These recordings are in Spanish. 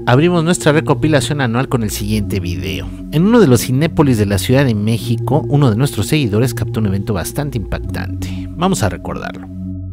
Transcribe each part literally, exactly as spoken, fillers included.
abrimos nuestra recopilación anual con el siguiente video. En uno de los cinépolis de la Ciudad de México, uno de nuestros seguidores captó un evento bastante impactante. Vamos a recordarlo.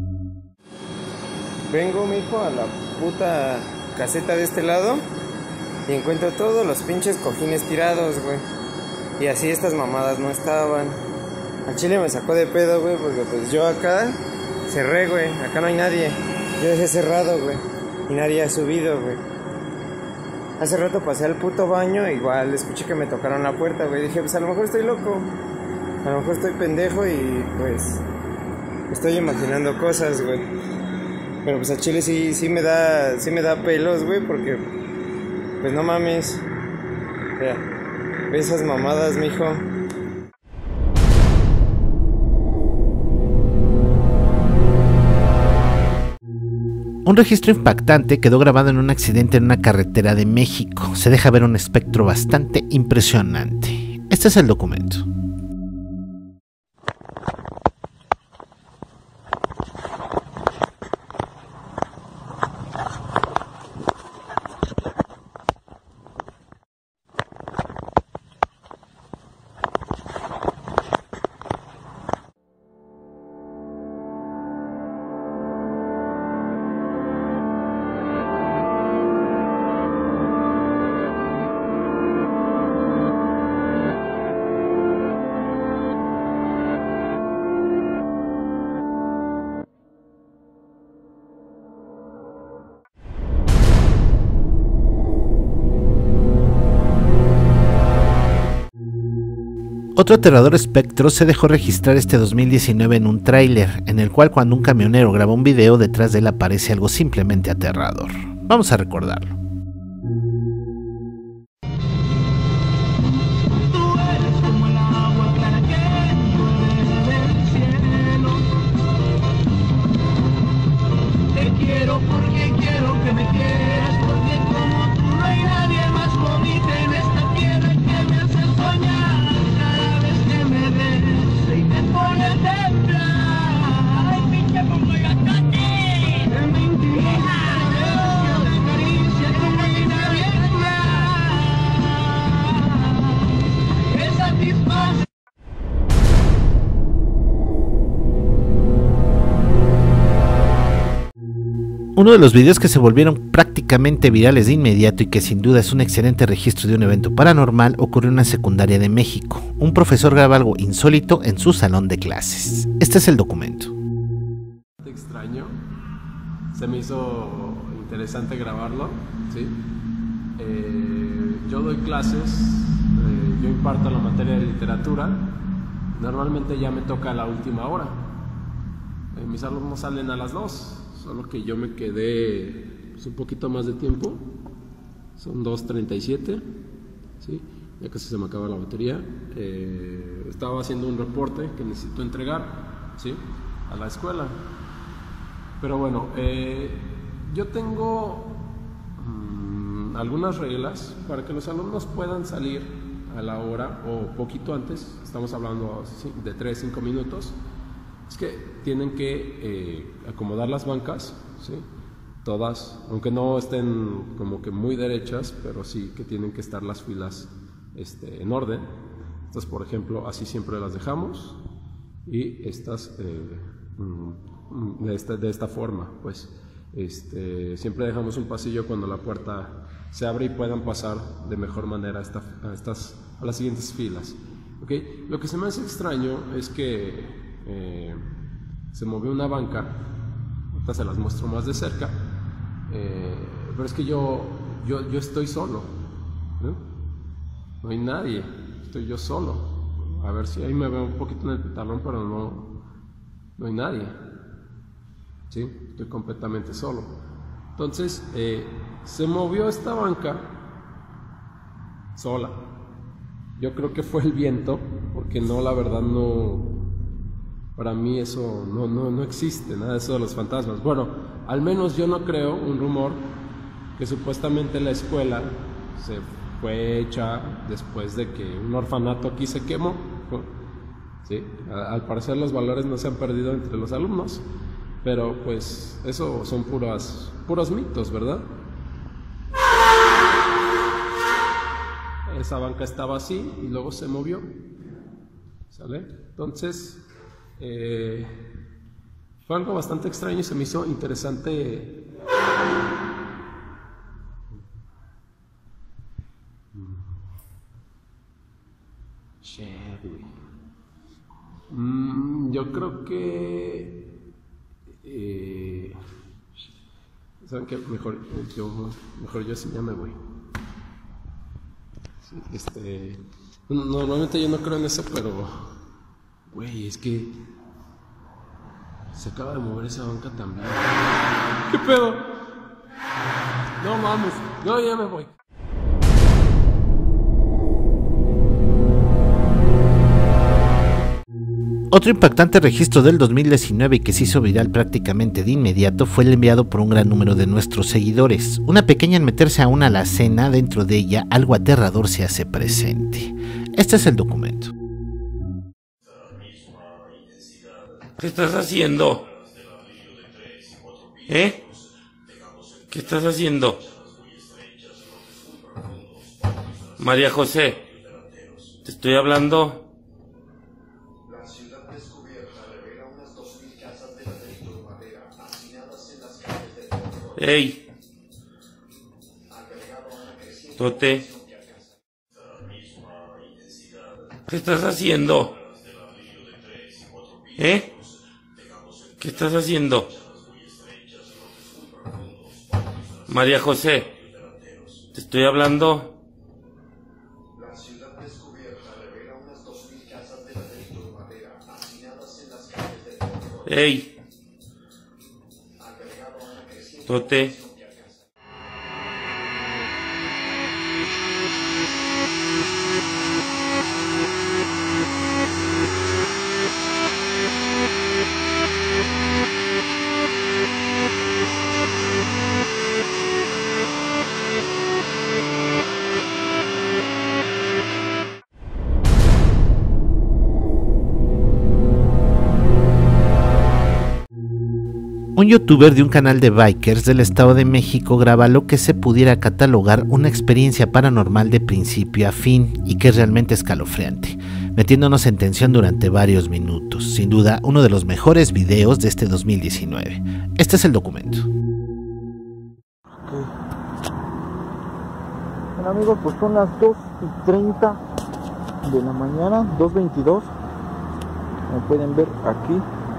Vengo, mijo, a la puta caseta de este lado y encuentro todos los pinches cojines tirados, güey. Y así estas mamadas no estaban. Al chile me sacó de pedo, güey, porque pues yo acá cerré, güey. Acá no hay nadie. Yo dejé cerrado, güey. Y nadie ha subido, güey. Hace rato pasé al puto baño, igual escuché que me tocaron la puerta, güey. Dije, pues a lo mejor estoy loco. A lo mejor estoy pendejo y pues estoy imaginando cosas, güey. Pero pues a chile sí, sí me da, sí me da pelos, güey, porque pues no mames. O sea, ve esas mamadas, mijo. Un registro impactante quedó grabado en un accidente en una carretera de México. Se deja ver un espectro bastante impresionante. Este es el documento. Otro aterrador espectro se dejó registrar este dos mil diecinueve en un tráiler, en el cual cuando un camionero graba un video, detrás de él aparece algo simplemente aterrador. Vamos a recordarlo. Uno de los videos que se volvieron prácticamente virales de inmediato y que sin duda es un excelente registro de un evento paranormal ocurrió en una secundaria de México. Un profesor graba algo insólito en su salón de clases. Este es el documento. Extraño, se me hizo interesante grabarlo, ¿sí? Eh, yo doy clases, eh, yo imparto la materia de literatura, normalmente ya me toca la última hora. Eh, mis alumnos salen a las dos. Solo que yo me quedé pues, un poquito más de tiempo, son dos treinta y siete, ¿sí? Ya casi se me acaba la batería. Eh, estaba haciendo un reporte que necesito entregar, ¿sí? A la escuela. Pero bueno, eh, yo tengo mmm, algunas reglas para que los alumnos puedan salir a la hora o poquito antes, estamos hablando de tres a cinco minutos. Es que tienen que eh, acomodar las bancas, ¿sí? Todas, aunque no estén como que muy derechas, pero sí que tienen que estar las filas este, en orden. Entonces, por ejemplo, así siempre las dejamos y estas eh, de, esta, de esta forma, pues este, siempre dejamos un pasillo cuando la puerta se abre y puedan pasar de mejor manera a, esta, a, estas, a las siguientes filas. ¿Okay? Lo que se me hace extraño es que Eh, se movió una banca, ahorita se las muestro más de cerca, eh, pero es que yo, yo, yo estoy solo, ¿no? No hay nadie, estoy yo solo. A ver si ahí me veo un poquito en el pantalón, pero no, no hay nadie, ¿sí? Estoy completamente solo. Entonces eh, se movió esta banca sola. Yo creo que fue el viento, porque no, la verdad no. Para mí eso no, no, no existe, nada de eso de los fantasmas. Bueno, al menos yo no creo un rumor que supuestamente la escuela se fue hecha después de que un orfanato aquí se quemó. ¿Sí? Al parecer los valores no se han perdido entre los alumnos, pero pues eso son puras, puros mitos, ¿verdad? esa banca estaba así y luego se movió, ¿sale? Entonces, eh, fue algo bastante extraño y se me hizo interesante. Mm, yo creo que eh, saben que mejor yo mejor yo sí ya me voy. Sí, este normalmente yo no creo en eso, pero güey, es que se acaba de mover esa banca también. ¿Qué pedo? No mames, yo ya me voy. Otro impactante registro del dos mil diecinueve y que se hizo viral prácticamente de inmediato fue el enviado por un gran número de nuestros seguidores. Una pequeña en meterse a una alacena, dentro de ella algo aterrador se hace presente. Este es el documento. ¿Qué estás haciendo? ¿Eh? ¿Qué estás haciendo? María José, te estoy hablando. Ey, Tote, ¿qué estás haciendo? ¿Eh? ¿Qué estás haciendo? María José, te estoy hablando. Ey, Tote. Un youtuber de un canal de bikers del Estado de México graba lo que se pudiera catalogar una experiencia paranormal de principio a fin y que es realmente escalofriante, metiéndonos en tensión durante varios minutos. Sin duda, uno de los mejores videos de este dos mil diecinueve. Este es el documento. Okay. Bueno amigos, pues son las dos y treinta de la mañana, dos veintidós. Como pueden ver aquí.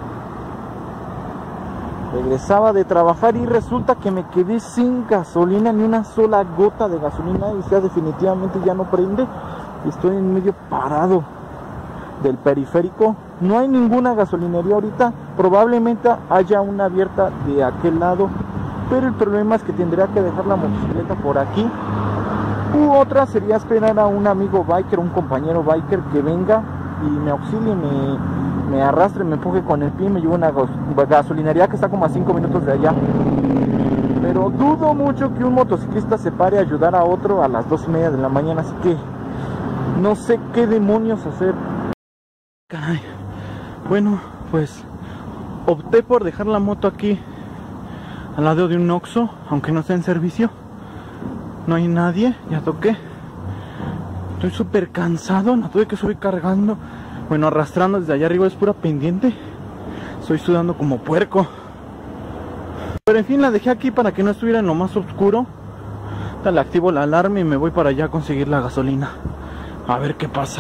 Regresaba de trabajar y resulta que me quedé sin gasolina, ni una sola gota de gasolina, y ya definitivamente ya no prende. Estoy en medio parado del periférico, no hay ninguna gasolinería ahorita, probablemente haya una abierta de aquel lado, pero el problema es que tendría que dejar la motocicleta por aquí, u otra sería esperar a un amigo biker, un compañero biker que venga y me auxilie, me... me arrastre, me empuje con el pie y me lleve a una gasolinería que está como a cinco minutos de allá. Pero dudo mucho que un motociclista se pare a ayudar a otro a las dos y media de la mañana, así que no sé qué demonios hacer. Caray. Bueno, pues opté por dejar la moto aquí al lado de un Oxxo, aunque no esté en servicio. No hay nadie, ya toqué. Estoy súper cansado, la tuve que subir cargando. Bueno, arrastrando desde allá arriba, es pura pendiente. Estoy sudando como puerco. Pero en fin, la dejé aquí para que no estuviera en lo más oscuro. Le activo la alarma y me voy para allá a conseguir la gasolina. A ver qué pasa.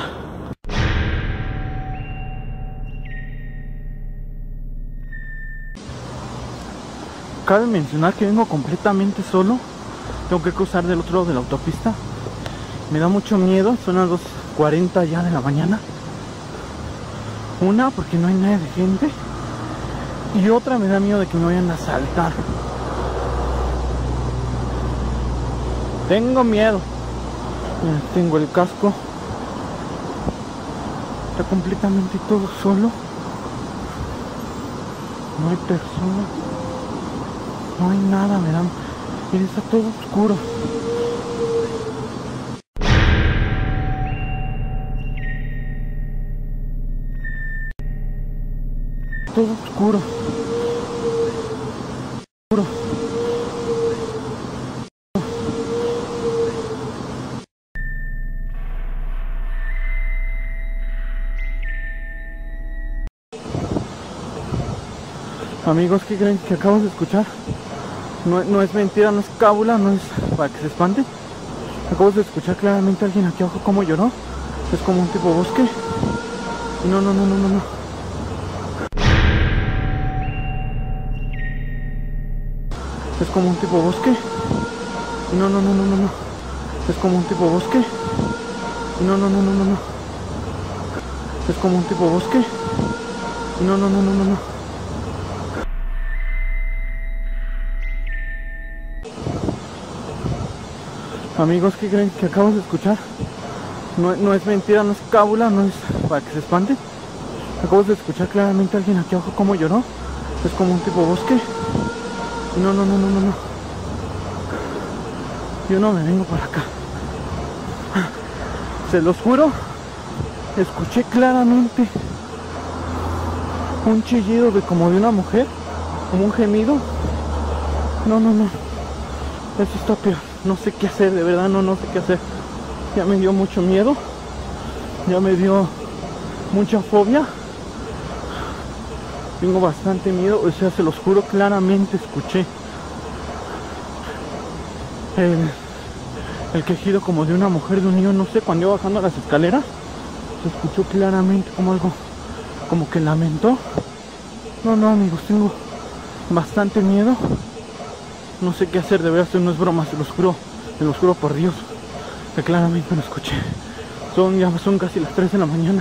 Cabe mencionar que vengo completamente solo. Tengo que cruzar del otro lado de la autopista. Me da mucho miedo, son las dos cuarenta ya de la mañana. Una, porque no hay nadie de gente. Y otra, me da miedo de que me vayan a asaltar. Tengo miedo. Mira, tengo el casco. Está completamente todo solo. No hay personas. No hay nada, me da... Mira, está todo oscuro. Todo oscuro. Oscuro. Amigos, ¿qué creen que acabamos de escuchar? No, no es mentira, no es cábula, no es para que se espante. Acabamos de escuchar claramente a alguien aquí abajo como lloró. Es como un tipo bosque. Y no, no, no, no, no, no. Es como un tipo bosque. Y no, no, no, no, no, no. Es como un tipo bosque. Y no, no, no, no, no, no. Es como un tipo bosque. Y no, no, no, no, no, no. Amigos, ¿qué creen que acabamos de escuchar? No, no es mentira, no es cábula, no es para que se espante. Acabamos de escuchar claramente a alguien aquí abajo como lloró. Es como un tipo bosque. Y no, no, no, no, no, no. Yo no me vengo para acá. Se los juro, escuché claramente un chillido de como de una mujer, como un gemido. No, no, no. Eso está peor. No sé qué hacer, de verdad, no, no sé qué hacer. Ya me dio mucho miedo. Ya me dio mucha fobia. Tengo bastante miedo, o sea, se los juro, claramente escuché el, el quejido como de una mujer, de un niño, no sé, cuando iba bajando las escaleras. Se escuchó claramente como algo, como que lamentó. No, no, amigos, tengo bastante miedo. No sé qué hacer, de verdad, esto no es broma, se los juro, se los juro por Dios, que claramente lo escuché. Son, ya son casi las tres de la mañana.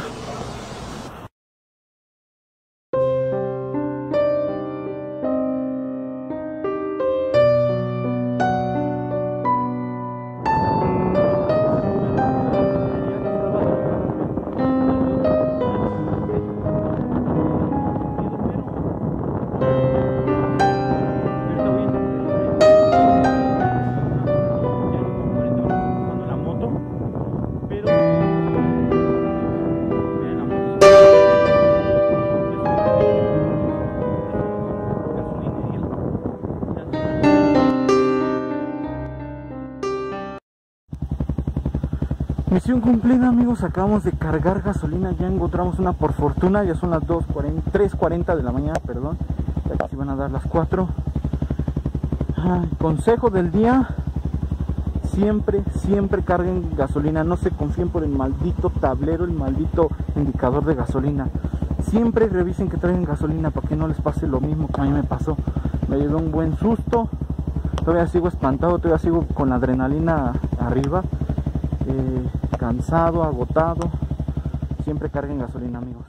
Misión cumplida, amigos, acabamos de cargar gasolina, ya encontramos una por fortuna, ya son las tres cuarenta de la mañana, perdón, ya casi van a dar las cuatro. Ah, consejo del día, siempre, siempre carguen gasolina, no se confíen por el maldito tablero, el maldito indicador de gasolina. Siempre revisen que traigan gasolina para que no les pase lo mismo que a mí me pasó. Me dio un buen susto, todavía sigo espantado, todavía sigo con la adrenalina arriba. Eh, cansado, agotado. Siempre carguen gasolina, amigos.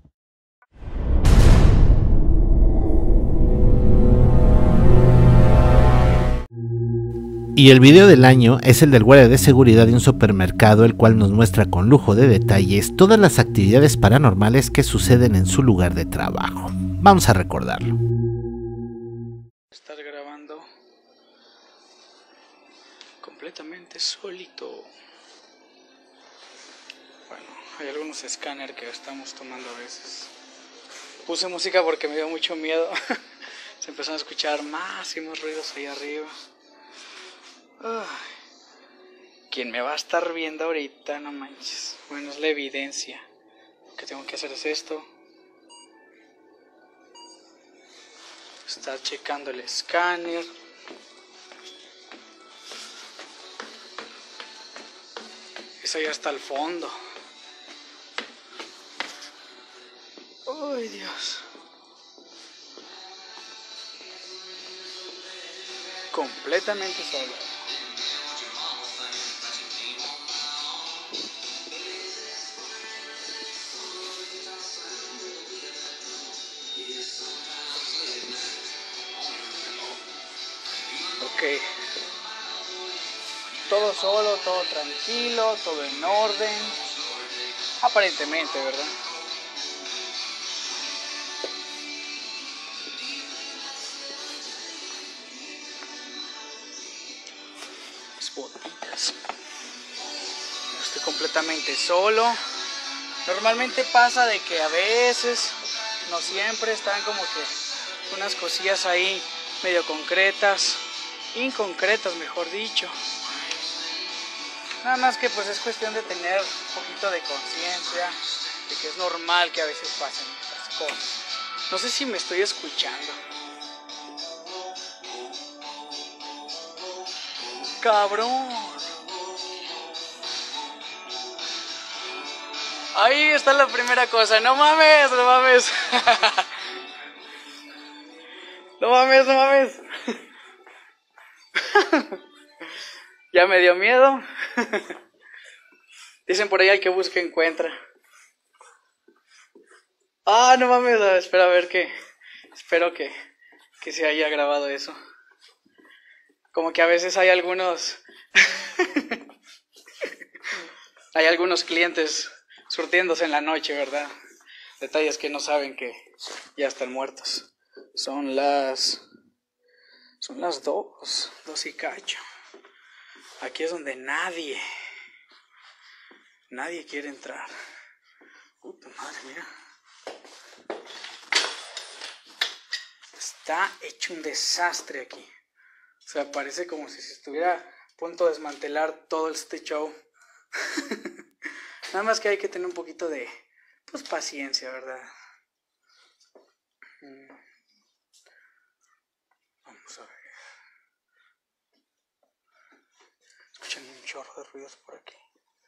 Y el video del año es el del guardia de seguridad de un supermercado, el cual nos muestra con lujo de detalles todas las actividades paranormales que suceden en su lugar de trabajo. Vamos a recordarlo. Estar grabando completamente solito. Bueno, hay algunos escáneres que estamos tomando a veces. Puse música porque me dio mucho miedo. Se empezaron a escuchar más y más ruidos ahí arriba. Ay, ¿quién me va a estar viendo ahorita? No manches. Bueno, es la evidencia. Lo que tengo que hacer es esto. Estar checando el escáner. Eso ya está al fondo. Ay, Dios. Completamente solo. Ok. Todo solo, todo tranquilo, todo en orden. Aparentemente, ¿verdad? Botitas. Estoy completamente solo. Normalmente pasa de que a veces, no siempre, están como que unas cosillas ahí medio concretas, inconcretas mejor dicho. Nada más que pues es cuestión de tener un poquito de conciencia de que es normal que a veces pasen estas cosas. No sé si me estoy escuchando. Cabrón. Ahí está la primera cosa. No mames, no mames. No mames, no mames. Ya me dio miedo. Dicen por ahí al que busca encuentra. Ah, no mames, espera a ver que... Espero que, que se haya grabado eso. Como que a veces hay algunos... hay algunos clientes surtiéndose en la noche, ¿verdad? Detalles que no saben que ya están muertos. Son las... Son las dos. Dos y cacho. Aquí es donde nadie... Nadie quiere entrar. Puta madre, mira. Está hecho un desastre aquí. O sea, parece como si se estuviera a punto de desmantelar todo este show. Nada más que hay que tener un poquito de, pues, paciencia, ¿verdad? Vamos a ver. Escuchan un chorro de ruidos por aquí.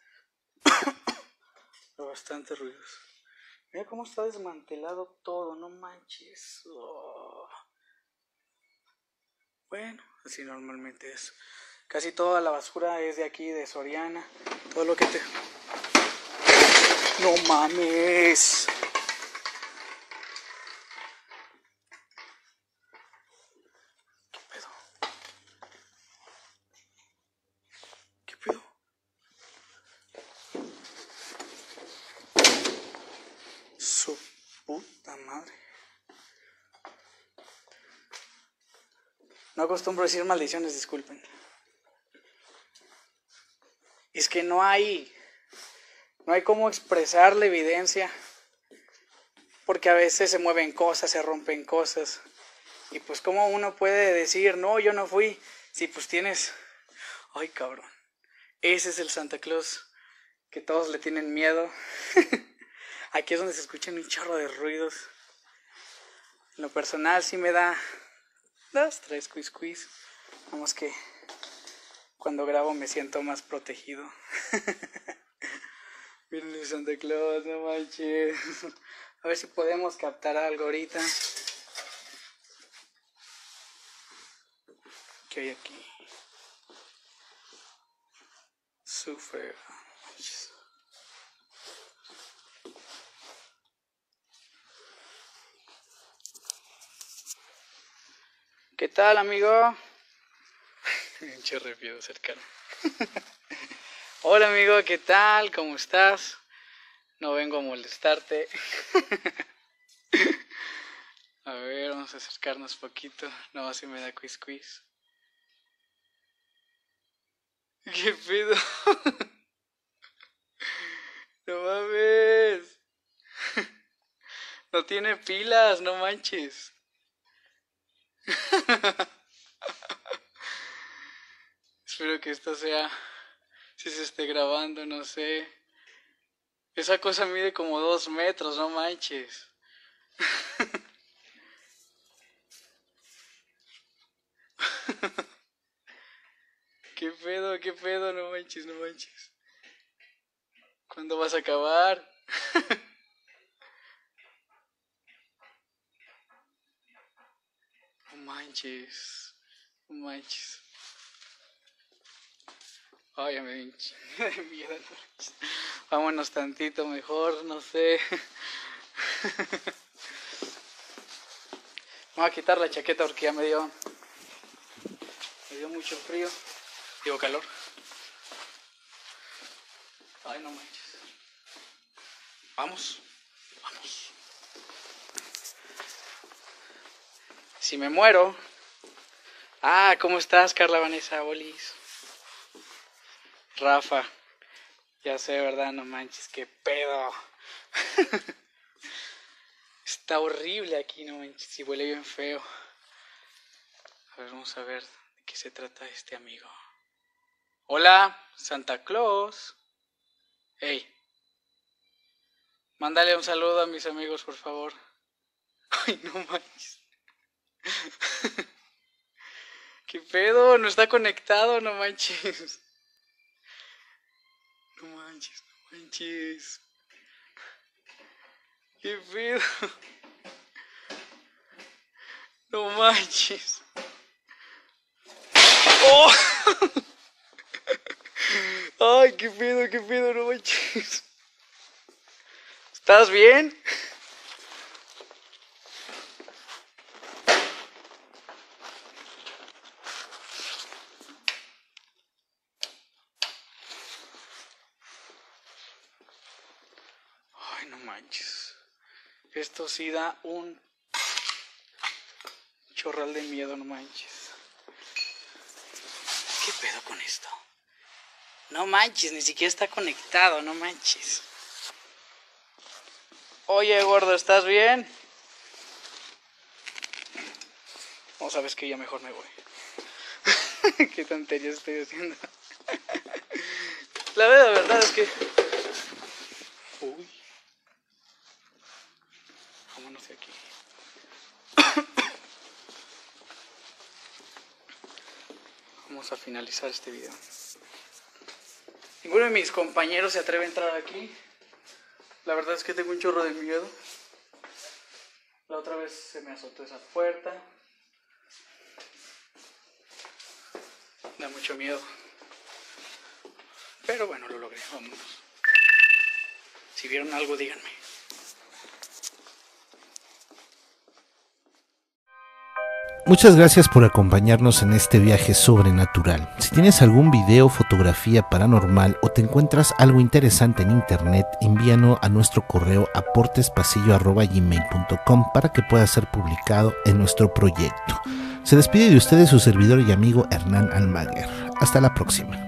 Bastantes ruidos. Mira cómo está desmantelado todo, no manches. Oh. Bueno, así normalmente es. Casi toda la basura es de aquí, de Soriana. Todo lo que te... ¡No mames! ¿Qué pedo? ¿Qué pedo? Su puta madre. No acostumbro decir maldiciones, disculpen. Es que no hay, no hay cómo expresar la evidencia, porque a veces se mueven cosas, se rompen cosas, y pues cómo uno puede decir, no, yo no fui, si pues tienes, ay cabrón, ese es el Santa Claus que todos le tienen miedo. Aquí es donde se escuchan un chorro de ruidos. En lo personal sí me da dos, tres quiz quiz. Vamos que cuando grabo me siento más protegido. Miren el Santa Claus, no manches. A ver si podemos captar algo ahorita. ¿Qué hay aquí? Sufre. ¿Qué tal, amigo? Un chorro de cercano. Hola, amigo, ¿qué tal? ¿Cómo estás? No vengo a molestarte. A ver, vamos a acercarnos poquito. No, así me da quiz quiz. ¿Qué pedo? No mames. No tiene pilas, no manches. Espero que esto sea, si se esté grabando, no sé. Esa cosa mide como dos metros, no manches. ¿Qué pedo, qué pedo? No manches, no manches. ¿Cuándo vas a acabar? No manches, no manches. Ay, ya me dio un chingo de miedo. Vámonos tantito mejor, no sé. Me voy a quitar la chaqueta porque ya me dio, me dio mucho frío. Digo calor. Ay, no manches. Vamos, vamos. Si me muero. Ah, ¿cómo estás, Carla Vanessa Bolis? Rafa, ya sé, ¿verdad? No manches, qué pedo. Está horrible aquí, no manches, y huele bien feo. A ver, vamos a ver de qué se trata este amigo. Hola, Santa Claus. Hey, mándale un saludo a mis amigos, por favor. Ay, no manches. ¿Qué pedo? No está conectado, no manches. No manches, no manches. ¿Qué pedo? No manches. ¡Oh! Ay, qué pedo, qué pedo, no manches. ¿Estás bien? Ay, no manches. Esto sí da un chorral de miedo, no manches. ¿Qué pedo con esto? No manches, ni siquiera está conectado, no manches. Oye, gordo, ¿estás bien? No, sabes que ya mejor me voy. Qué tonterías estoy haciendo. La verdad, la verdad es que... Uy. Vámonos de aquí. Vamos a finalizar este video. Ninguno de mis compañeros se atreve a entrar aquí. La verdad es que tengo un chorro de miedo. La otra vez se me azotó esa puerta. Da mucho miedo. Pero bueno, lo logré. Vámonos. Si vieron algo, díganme. Muchas gracias por acompañarnos en este viaje sobrenatural. Si tienes algún video, fotografía paranormal o te encuentras algo interesante en internet, envíanos a nuestro correo aportespasillo arroba gmail punto com para que pueda ser publicado en nuestro proyecto. Se despide de ustedes su servidor y amigo Hernán Almaguer. Hasta la próxima.